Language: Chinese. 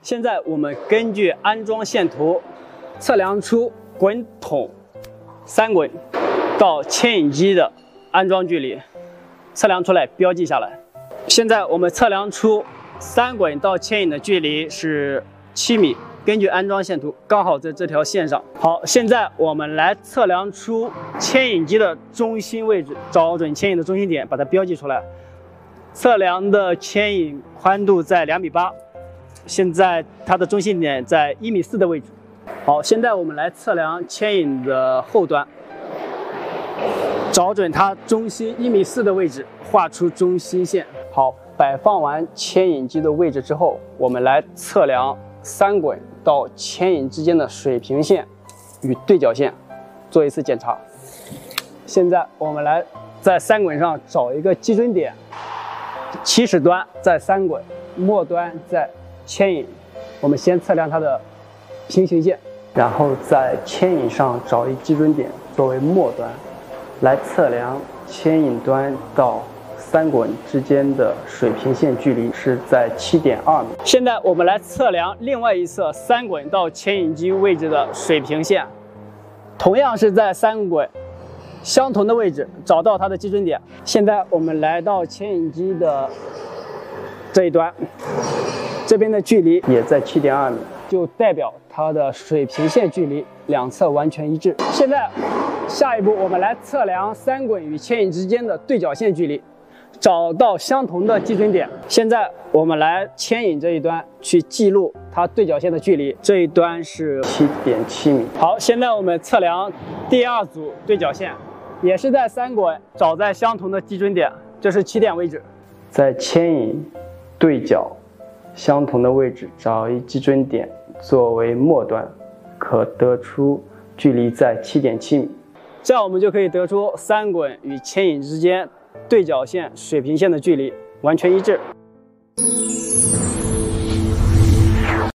现在我们根据安装线图测量出滚筒3滚到牵引机的安装距离，测量出来标记下来。现在我们测量出3滚到牵引的距离是7米，根据安装线图刚好在这条线上。好，现在我们来测量出牵引机的中心位置，找准牵引的中心点，把它标记出来。测量的牵引宽度在2.8米，现在它的中心点在1.4米的位置。好，现在我们来测量牵引的后端，找准它中心1.4米的位置，画出中心线。好，摆放完牵引机的位置之后，我们来测量3滚到牵引之间的水平线与对角线，做一次检查。现在我们来在3滚上找一个基准点，起始端在3滚，末端在牵引。我们先测量它的平行线，然后在牵引上找一基准点作为末端，来测量牵引端到3滚之间的水平线距离是在7.2米。现在我们来测量另外一侧3滚到牵引机位置的水平线，同样是在3滚相同的位置找到它的基准点。现在我们来到牵引机的这一端，这边的距离也在7.2米，就代表它的水平线距离两侧完全一致。现在下一步我们来测量3滚与牵引之间的对角线距离，找到相同的基准点。现在我们来牵引这一端去记录它对角线的距离，这一端是7.7米。好，现在我们测量第2组对角线，也是在3滚找在相同的基准点，这是起点位置。在牵引对角相同的位置找一基准点作为末端，可得出距离在7.7米。这样我们就可以得出3滚与牵引之间对角线水平线的距离完全一致。